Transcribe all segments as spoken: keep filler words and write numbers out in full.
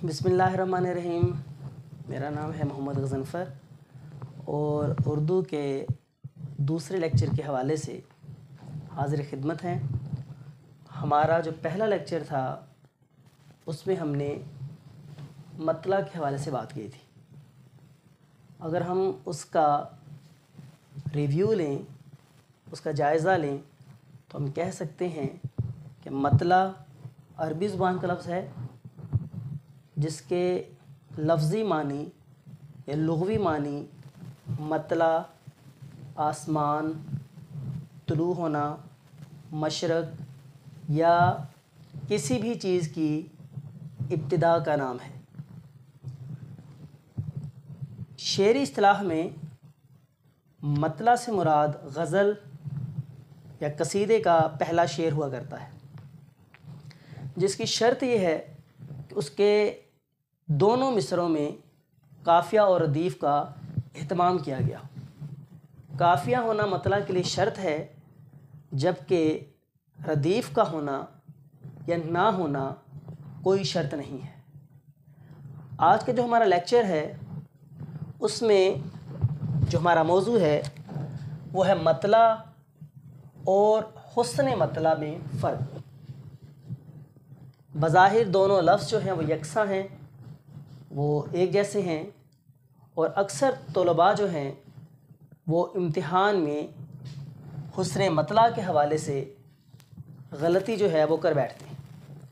بسم اللہ الرحمن الرحیم۔ میرا نام ہے محمد غضنفر اور اردو کے دوسرے لیکچر کے حوالے سے حاضر خدمت ہیں۔ ہمارا جو پہلا لیکچر تھا اس میں ہم نے مطلع کے حوالے سے بات کی تھی۔ اگر ہم اس کا ریویو لیں، اس کا جائزہ لیں تو ہم کہہ سکتے ہیں کہ مطلع عربی زبان کا لفظ ہے جس کے لفظی معنی یا لغوی معنی مطلع، آسمان، طلوع ہونا، مشرق یا کسی بھی چیز کی ابتدا کا نام ہے۔ شعری اصطلاح میں مطلع سے مراد غزل یا قصیدے کا پہلا شعر ہوا کرتا ہے، جس کی شرط یہ ہے کہ اس کے دونوں مصرعوں میں قافیہ اور ردیف کا اہتمام کیا گیا۔ قافیہ ہونا مطلع کے لیے شرط ہے، جبکہ ردیف کا ہونا یا نہ ہونا کوئی شرط نہیں ہے۔ آج کا جو ہمارا لیکچر ہے اس میں جو ہمارا موضوع ہے وہ ہے مطلع اور حسن مطلع میں فرق۔ بظاہر دونوں لفظ جو ہیں وہ یکساں ہیں، وہ ایک جیسے ہیں، اور اکثر طلباء جو ہیں وہ امتحان میں حسن مطلع کے حوالے سے غلطی جو ہے وہ کر بیٹھتے ہیں۔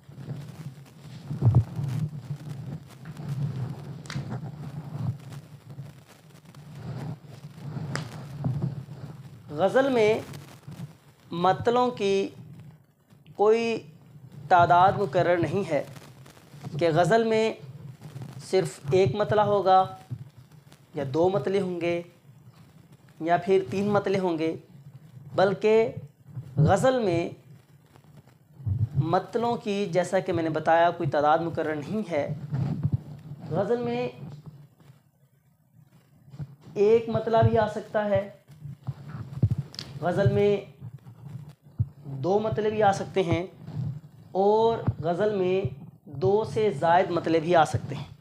غزل میں مطلعوں کی کوئی تعداد مقرر نہیں ہے کہ غزل میں صرف ایک مطلع ہوگا یا دو مطلع ہوں گے یا پھر تین مطلع ہوں گے، بلکہ غزل میں مطلعوں کی جیسا کہ میں نے بتایا کوئی تعداد مقرر نہیں ہے۔ غزل میں ایک مطلع بھی آ سکتا ہے، غزل میں دو مطلع بھی آ سکتے ہیں، اور غزل میں دو سے زائد مطلع بھی آ سکتے ہیں۔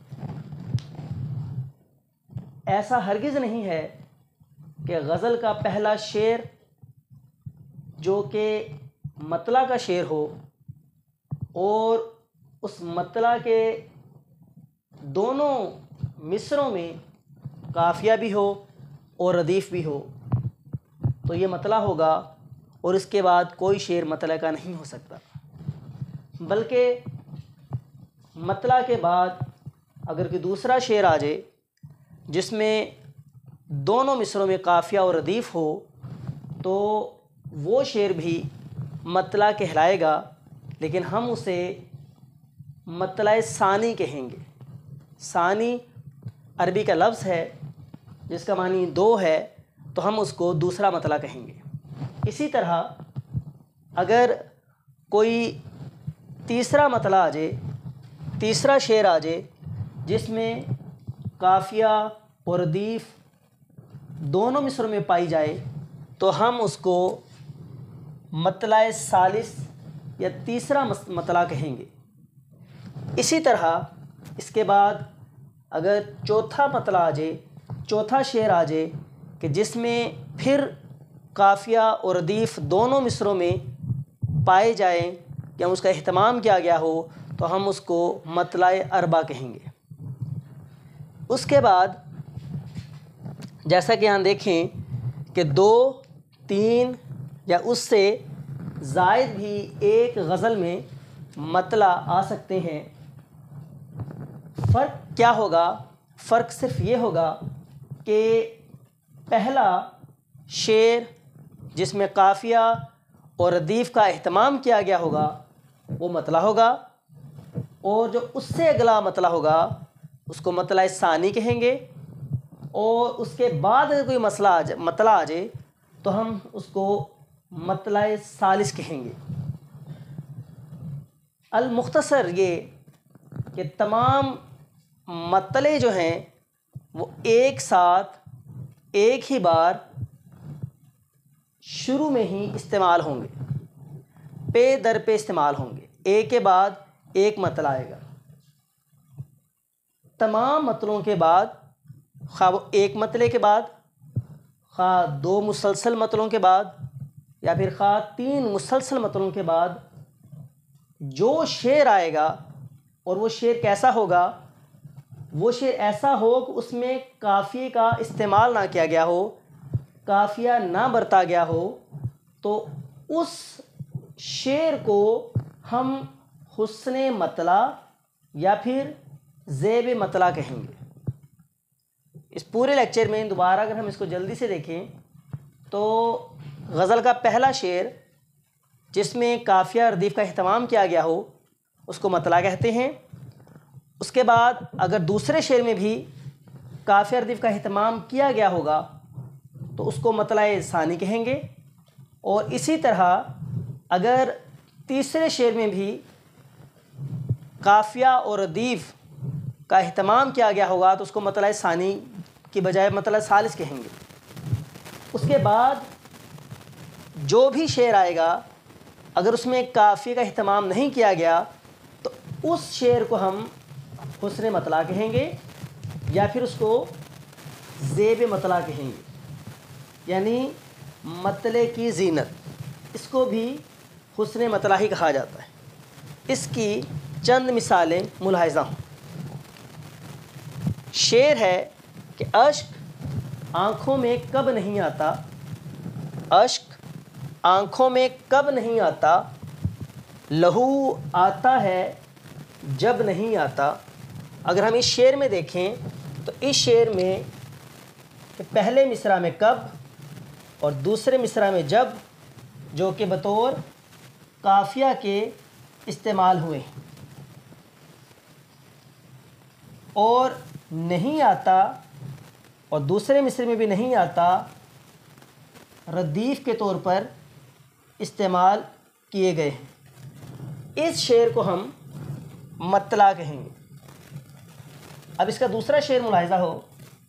ایسا ہرگز نہیں ہے کہ غزل کا پہلا شعر جو کہ مطلع کا شعر ہو اور اس مطلع کے دونوں مصرعوں میں قافیہ بھی ہو اور ردیف بھی ہو تو یہ مطلع ہوگا، اور اس کے بعد کوئی شعر مطلع کا نہیں ہو سکتا۔ بلکہ مطلع کے بعد اگر کوئی دوسرا شعر آ جائے جس میں دونوں مصرعوں میں قافیہ اور ردیف ہو تو وہ شعر بھی مطلع کہلائے گا، لیکن ہم اسے مطلع ثانی کہیں گے۔ ثانی عربی کا لفظ ہے جس کا معنی دو ہے، تو ہم اس کو دوسرا مطلع کہیں گے۔ اسی طرح اگر کوئی تیسرا مطلع آ جائے، تیسرا شعر آ جائے جس میں قافیہ اور ردیف دونوں مصرعوں میں پائی جائے تو ہم اس کو مطلع ثالث یا تیسرا مطلع کہیں گے۔ اسی طرح اس کے بعد اگر چوتھا مطلع آ جائے، چوتھا شعر آ جائے کہ جس میں پھر قافیہ اور ردیف دونوں مصرعوں میں پائے جائیں یا اس کا اہتمام کیا گیا ہو تو ہم اس کو مطلع اربع کہیں گے۔ اس کے بعد جیسا کہ یہاں دیکھیں کہ دو، تین یا اس سے زائد بھی ایک غزل میں مطلع آ سکتے ہیں۔ فرق کیا ہوگا؟ فرق صرف یہ ہوگا کہ پہلا شعر جس میں قافیہ اور ردیف کا اہتمام کیا گیا ہوگا وہ مطلع ہوگا، اور جو اس سے اگلا مطلع ہوگا اس کو مطلع ثانی کہیں گے، اور اس کے بعد اگر کوئی مسئلہ آ جائے مطلع آ جائے تو ہم اس کو مطلع ثالث کہیں گے۔ المختصر یہ کہ تمام مطلع جو ہیں وہ ایک ساتھ ایک ہی بار شروع میں ہی استعمال ہوں گے، پے در پہ استعمال ہوں گے، ایک کے بعد ایک مطلع آئے گا۔ तमाम मतलों के बाद, खा वो एक मतले के बाद, खा दो मुसलसल मतलों के बाद, या फिर खा तीन मुसलसल मतलों के बाद जो शेर आएगा, और वो शेर कैसा होगा, वो शेर ऐसा हो कि उसमें काफ़िए का इस्तेमाल ना किया गया हो, काफ़िया ना बरता गया हो, तो उस शेर को हम हुस्न मतला या फिर ज़ेब मतला कहेंगे। इस पूरे लेक्चर में दोबारा अगर हम इसको जल्दी से देखें तो गज़ल का पहला शेर जिसमें काफ़िया रदीफ़ का अहतमाम किया गया हो उसको मतला कहते हैं। उसके बाद अगर दूसरे शेर में भी काफ़िया रदीफ़ का अहतमाम किया गया होगा तो उसको मतला सानी कहेंगे। और इसी तरह अगर तीसरे शेर में भी काफ़िया और रदीफ़ का अहतमाम किया गया होगा तो उसको मतला सानी की बजाय मतला सालिस कहेंगे। उसके बाद जो भी शेर आएगा अगर उसमें काफ़िए का अहतमाम नहीं किया गया तो उस शेर को हम हुस्न मतला कहेंगे या फिर उसको ज़ेब मतला कहेंगे, यानी मतले की ज़ीनत, इसको भी हुस्न मतला ही कहा जाता है। इसकी चंद मिसालें मुलाहिज़ा हों। शेर है कि अश्क आँखों में कब नहीं आता, अश्क आँखों में कब नहीं आता, लहू आता है जब नहीं आता। अगर हम इस शेर में देखें तो इस शेर में पहले मिसरा में कब और दूसरे मिसरा में जब, जो कि बतौर काफ़िया के इस्तेमाल हुए, और नहीं आता और दूसरे मिसरे में भी नहीं आता रदीफ़ के तौर पर इस्तेमाल किए गए हैं। इस शेर को हम मतला कहेंगे। अब इसका दूसरा शेर मुलाहिज़ा हो,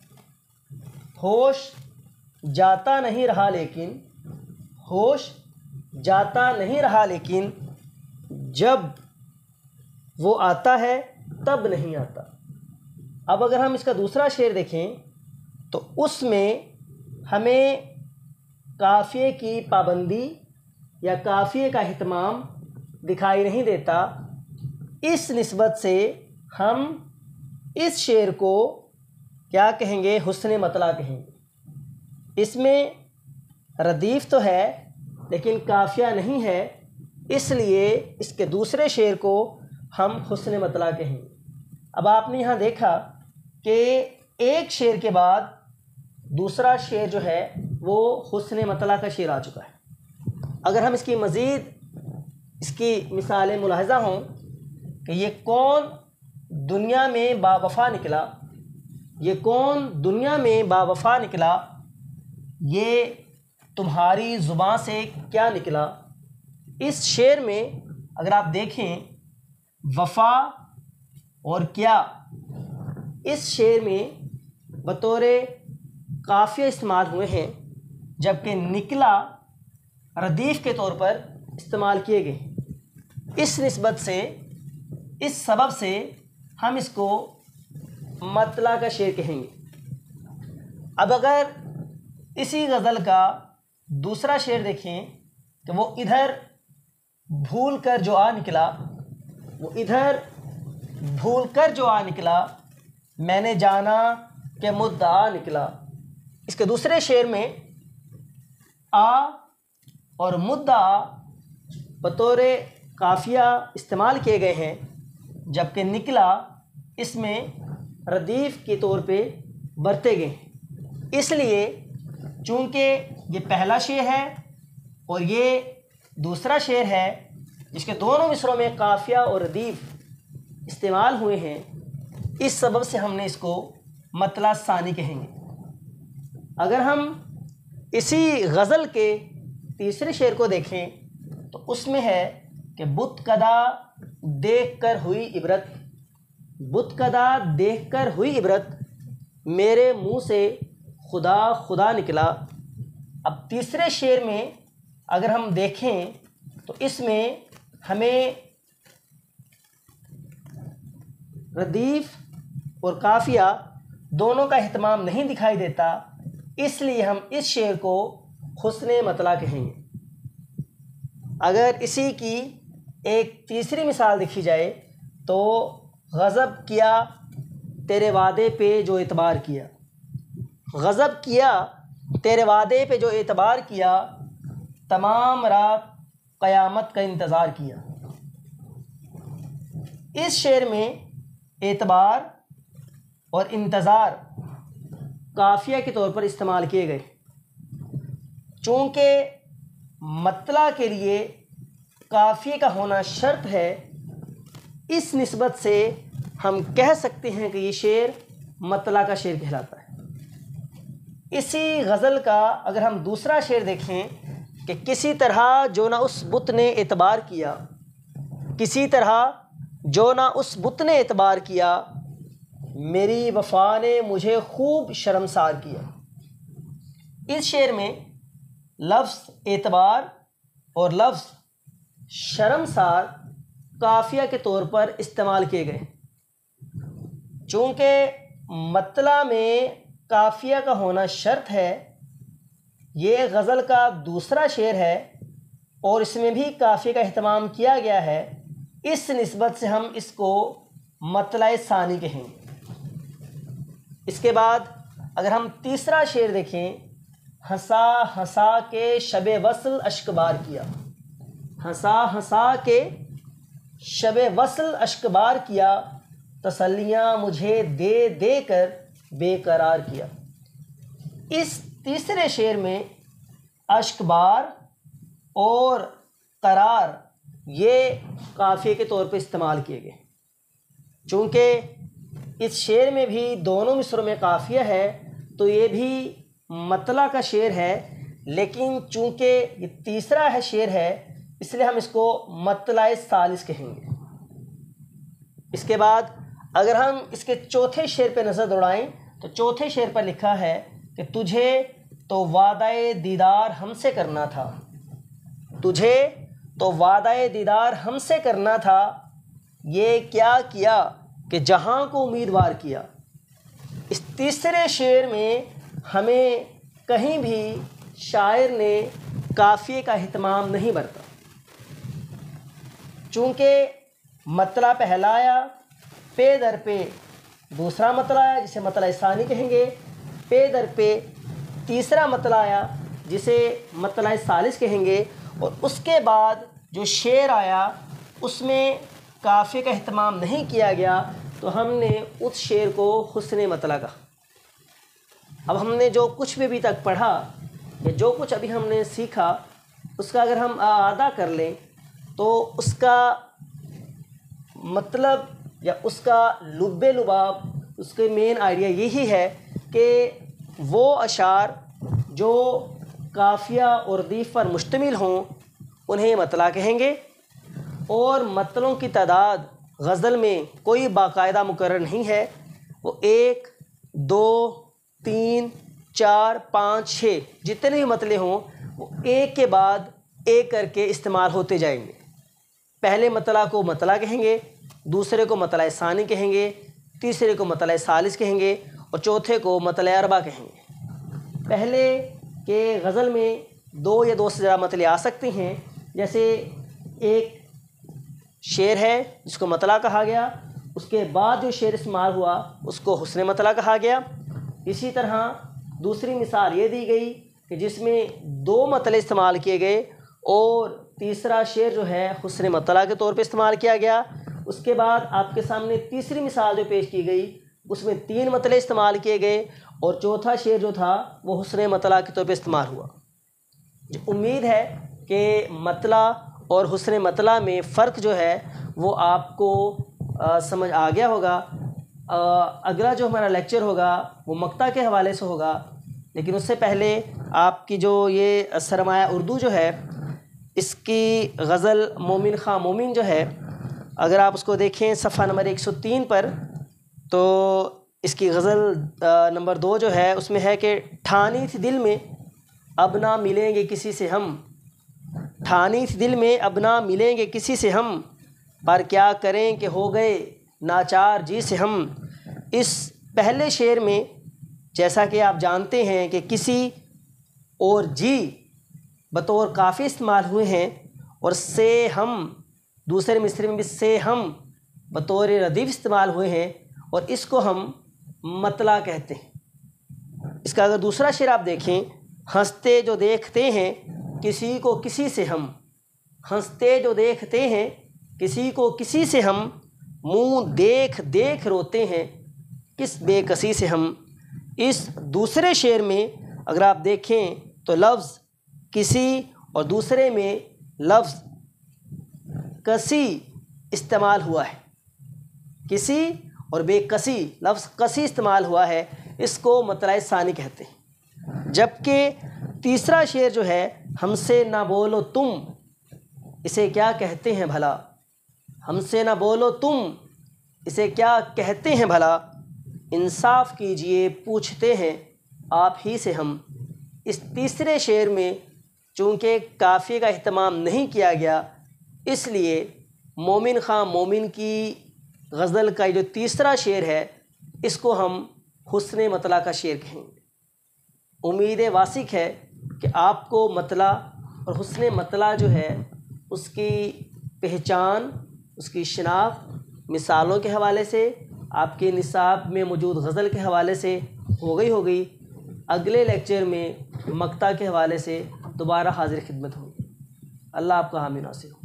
होश जाता नहीं रहा लेकिन, होश जाता नहीं रहा लेकिन जब वो आता है तब नहीं आता। अब अगर हम इसका दूसरा शेर देखें तो उसमें हमें काफ़िए की पाबंदी या काफ़िए का अहतमाम दिखाई नहीं देता। इस निस्बत से हम इस शेर को क्या कहेंगे, हुस्न मतला कहेंगे। इसमें रदीफ़ तो है लेकिन काफ़िया नहीं है, इसलिए इसके दूसरे शेर को हम हुस्न मतला कहेंगे। अब आपने यहाँ देखा कि एक शेर के बाद दूसरा शेर जो है वो हुस्न मतला का शेर आ चुका है। अगर हम इसकी मज़ीद इसकी मिसालें मुलाहिज़ा हों कि ये कौन दुनिया में बावफ़ा निकला, ये कौन दुनिया में बावफ़ा निकला, ये तुम्हारी ज़ुबान से क्या निकला। इस शेर में अगर आप देखें वफ़ा और क्या, इस शेर में बतौरे काफ़िया इस्तेमाल हुए हैं, जबकि निकला रदीफ़ के तौर पर इस्तेमाल किए गए। इस निस्बत से, इस सबब से हम इसको मतला का शेर कहेंगे। अब अगर इसी गज़ल का दूसरा शेर देखें तो वो इधर भूल कर जो आ निकला, वो इधर भूल कर जो आ निकला, मैंने जाना कि मुद्दा निकला। इसके दूसरे शेर में आ और मुद्दा बतौरे काफ़िया इस्तेमाल किए गए हैं, जबकि निकला इसमें रदीफ़ के तौर पे बरते गए। इसलिए चूँकि ये पहला शेर है और ये दूसरा शेर है जिसके दोनों मिसरों में काफ़िया और रदीफ़ इस्तेमाल हुए हैं, इस सबब से हमने इसको मतला सानी कहेंगे। अगर हम इसी गज़ल के तीसरे शेर को देखें तो उसमें है कि बुत कदा देख कर हुई इबरत, बुत कदा देख कर हुई इबरत, मेरे मुँह से खुदा खुदा निकला। अब तीसरे शेर में अगर हम देखें तो इसमें हमें रदीफ़ اور قافیہ دونوں کا اہتمام نہیں دکھائی دیتا، اس لیے ہم اس شعر کو حسن مطلع کہیں گے۔ اگر اسی کی ایک تیسری مثال دیکھی جائے تو غضب کیا تیرے وعدے پہ جو اعتبار کیا، غضب کیا تیرے وعدے پہ جو اعتبار کیا، تمام رات قیامت کا انتظار کیا۔ اس شعر میں اعتبار اور انتظار قافیہ کے طور پر استعمال کیے گئے۔ چونکہ مطلع کے لیے قافیے کا ہونا شرط ہے، اس نسبت سے ہم کہہ سکتے ہیں کہ یہ شعر مطلع کا شعر کہلاتا ہے۔ اسی غزل کا اگر ہم دوسرا شعر دیکھیں کہ کسی طرح جو نہ اس بت نے اعتبار کیا، کسی طرح جو نہ اس بت نے اعتبار کیا، میری وفا نے مجھے خوب شرمسار کیا۔ اس شعر میں لفظ اعتبار اور لفظ شرمسار قافیہ کے طور پر استعمال کیے گئے۔ چونکہ مطلع میں قافیہ کا ہونا شرط ہے، یہ غزل کا دوسرا شعر ہے اور اس میں بھی قافیے کا اہتمام کیا گیا ہے، اس نسبت سے ہم اس کو مطلع ثانی کہیں گے۔ اس کے بعد اگر ہم تیسرا شعر دیکھیں، ہنسا ہنسا کے شب وصل اشک بار کیا، ہنسا ہنسا کے شب وصل اشک بار کیا، تسلیاں مجھے دے دے کر بے قرار کیا۔ اس تیسرے شعر میں اشک بار اور قرار یہ قافیے کے طور پہ استعمال کیے گئے۔ چونکہ اس شعر میں بھی دونوں مصروں میں قافیہ ہے تو یہ بھی مطلع کا شعر ہے، لیکن چونکہ یہ تیسرا ہے شعر ہے اس لیے ہم اس کو مطلع ثالث کہیں گے۔ اس کے بعد اگر ہم اس کے چوتھے شعر پہ نظر دوڑائیں تو چوتھے شعر پر لکھا ہے کہ تجھے تو وعدہ دیدار ہم سے کرنا تھا، تجھے تو وعدہ دیدار ہم سے کرنا تھا، یہ کیا کیا کہ جہاں کو امیدوار کیا۔ اس تیسرے شعر میں ہمیں کہیں بھی شاعر نے قافیے کا اہتمام نہیں برتا، چونکہ مطلع پہلا آیا، پے در پہ دوسرا مطلع آیا جسے مطلع ثانی کہیں گے، پے در پہ تیسرا مطلع آیا جسے مطلع ثالث کہیں گے، اور اس کے بعد جو شعر آیا اس میں قافیے کا اہتمام نہیں کیا گیا تو ہم نے اس شعر کو حسن مطلع کہا۔ اب ہم نے جو کچھ بھی ابھی تک پڑھا یا جو کچھ ابھی ہم نے سیکھا اس کا اگر ہم اعادہ کر لیں تو اس کا مطلب یا اس کا لب لباب، اس کے مین آئیڈیا یہی ہے کہ وہ اشعار جو قافیہ اور ردیف پر مشتمل ہوں انہیں مطلع کہیں گے، اور مطلعوں کی تعداد غزل میں کوئی باقاعدہ مقرر نہیں ہے، وہ ایک دو تین چار پانچ چھ جتنے بھی مطلع ہوں وہ ایک کے بعد ایک کر کے استعمال ہوتے جائیں گے۔ پہلے مطلع کو مطلع کہیں گے، دوسرے کو مطلع ثانی کہیں گے، تیسرے کو مطلع ثالث کہیں گے اور چوتھے کو مطلع اربع کہیں گے۔ پہلے کہ غزل میں دو یا دو سے زیادہ مطلع آ سکتے ہیں، جیسے ایک شعر ہے جس کو مطلع کہا گیا، اس کے بعد جو شعر استعمال ہوا اس کو حسن مطلع کہا گیا۔ اسی طرح دوسری مثال یہ دی گئی کہ جس میں دو مطلع استعمال کیے گئے اور تیسرا شعر جو ہے حسن مطلع کے طور پہ استعمال کیا گیا۔ اس کے بعد آپ کے سامنے تیسری مثال جو پیش کی گئی اس میں تین مطلع استعمال کیے گئے اور چوتھا شعر جو تھا وہ حسن مطلع کے طور پہ استعمال ہوا۔ امید ہے کہ مطلع اور حسن مطلع میں فرق جو ہے وہ آپ کو سمجھ آ گیا ہوگا۔ اگلا جو ہمارا لیکچر ہوگا وہ مقطع کے حوالے سے ہوگا، لیکن اس سے پہلے آپ کی جو یہ سرمایہ اردو جو ہے اس کی غزل مومن خواہ مومن جو ہے، اگر آپ اس کو دیکھیں صفحہ نمبر ایک سو تین پر تو اس کی غزل نمبر دو جو ہے اس میں ہے کہ ٹھانی تھی دل میں اب نہ ملیں گے کسی سے ہم، ٹھانی تھی دل میں اب نہ ملیں گے کسی سے ہم، پر کیا کریں کہ ہو گئے ناچار جی سے ہم، اس پہلے شعر میں جیسا کہ آپ جانتے ہیں کہ کسی اور جی بطور کافی استعمال ہوئے ہیں، اور سے ہم دوسرے مصرعے میں بھی سے ہم بطور ردیف استعمال ہوئے ہیں، اور اس کو ہم مطلع کہتے ہیں۔ اس کا اگر دوسرا شعر آپ دیکھیں، ہنستے جو دیکھتے ہیں کسی کو کسی سے ہم، ہنستے جو دیکھتے ہیں کسی کو کسی سے ہم، منہ دیکھ دیکھ روتے ہیں کس بے کسی سے ہم۔ اس دوسرے شعر میں اگر آپ دیکھیں تو لفظ کسی اور دوسرے میں لفظ کسی استعمال ہوا ہے، کسی اور بے کسی لفظ کسی استعمال ہوا ہے، اس کو مطلع ثانی کہتے ہیں۔ جبکہ تیسرا شعر جو ہے، ہم سے نہ بولو تم اسے کیا کہتے ہیں بھلا، ہم سے نہ بولو تم اسے کیا کہتے ہیں بھلا، انصاف کیجئے پوچھتے ہیں آپ ہی سے ہم۔ اس تیسرے شعر میں چونکہ قافیے کا اہتمام نہیں کیا گیا، اس لیے مومن خواہ مومن کی غزل کا جو تیسرا شعر ہے، اس کو ہم حسن مطلع کا شعر کہیں گے۔ امید واسق ہے کہ آپ کو مطلع اور حسن مطلع جو ہے اس کی پہچان، اس کی شناخت مثالوں کے حوالے سے، آپ کے نصاب میں موجود غزل کے حوالے سے ہو گئی ہو گئی اگلے لیکچر میں مقطع کے حوالے سے دوبارہ حاضر خدمت ہوگی۔ اللہ آپ کا حامی ناصر ہو۔